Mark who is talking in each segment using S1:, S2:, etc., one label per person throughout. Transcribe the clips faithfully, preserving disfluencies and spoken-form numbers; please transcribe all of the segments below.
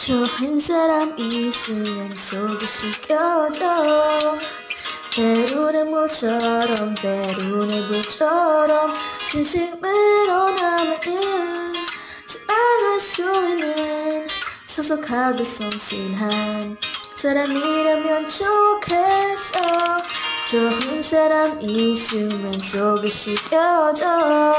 S1: 좋은 사람 있으면 소개시켜줘. 때로는 모처럼 때로는 모처럼 진심으로 남은 사랑할 수 있는 소속하게 성실한 사람이라면 좋겠어. 좋은 사람 있으면 소개시켜줘.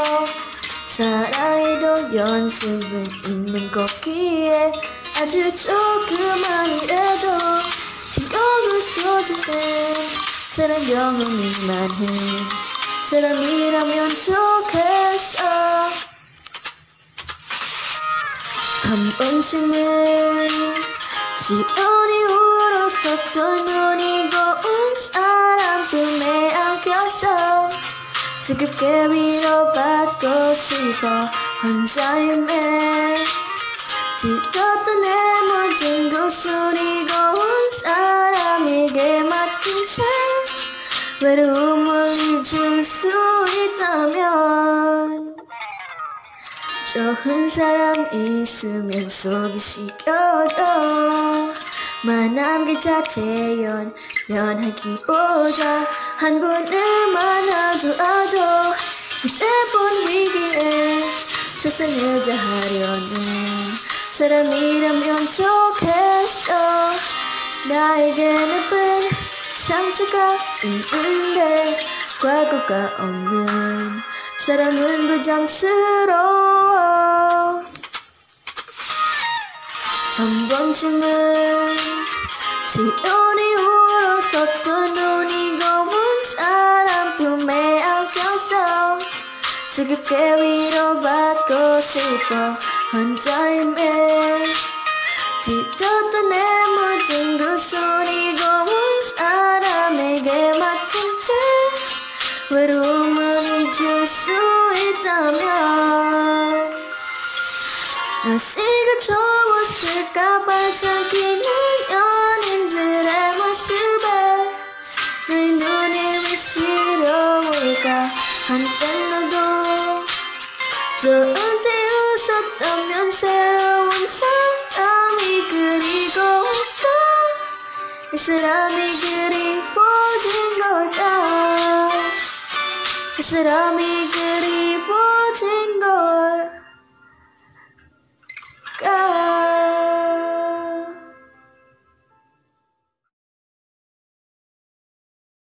S1: 사랑에도 연습은 있는 거기에 아주 조금만이라도 신경을 써주는 사랑 경험이 많은 사람이라면 좋겠어. 한 번쯤은 시온이 울었었던 눈이 고운 사람 품에 안겼어. 지겹게 위로받고 싶어 혼자임에 지쳤던 내 모든 고소리 고운 사람에게 맡긴 채 외로움을 잊을 수 있다면 좋은 사람 있으면 소개시켜줘. 만남기 자체 연, 연하기보다 한 번을 만나도 아도 이제본 위기에 최선을 다하려는 사람이라면 좋겠어. 나에게는 큰 상처가 있는데 과거가 없는 사랑은 부담스러워. 한 번쯤은 시온이 울었었던 눈이 고운 사람 품에 안겼어. 지겹게 위로받고 싶어 혼자임에 지쳤던 내 모든 그 소리 고운 사람에게 맡긴 채 외로움을 잊을 수 있다면 날씨가 좋았을까 발전기는 연인들의 모습에 너의 눈이 왜 시려울까. 한때 너도 좋은 때 웃었다면 새로운 사람이 그리고올까. 이 사람이 그리워진 걸까. 이 사람이 그리워진 걸